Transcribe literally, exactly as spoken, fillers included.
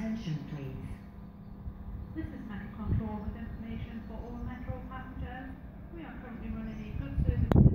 attention, please. This is Metro Control with information for all Metro passengers. We are currently running a good service